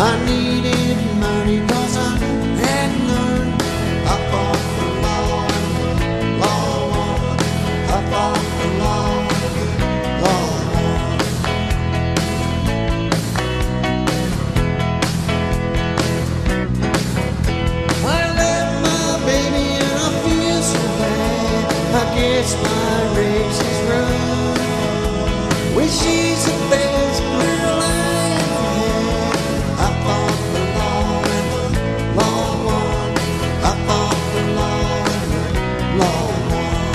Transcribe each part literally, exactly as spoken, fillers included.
I needed money 'cause I hadn't learned. I fought the law, law won. I fought the law, law won. I left my baby and I feel so bad. I guess my race is run. Well, she's the best girl I ever had. I fought the law and the law won. I fought the law and the law won.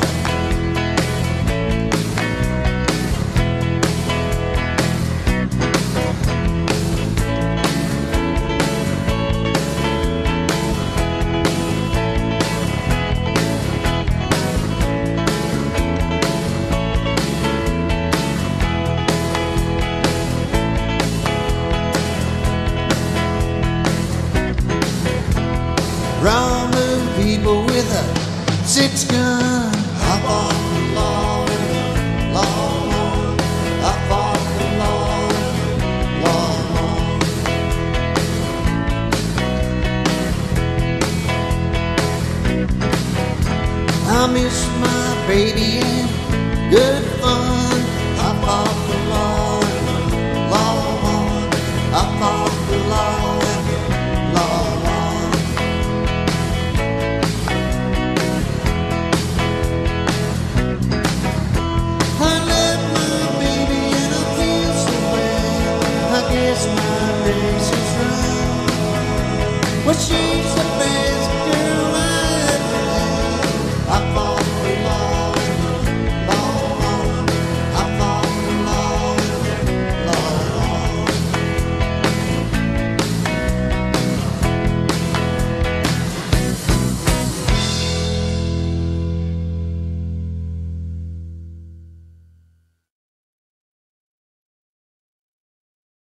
Round the people with a six gun. I fought the law and the law won. I fought the law and the law won. I miss my baby and good fun. I fought the law and the law won. I fought the law and the law won. I left my baby and I feel so bad. I guess my race is run. Well, she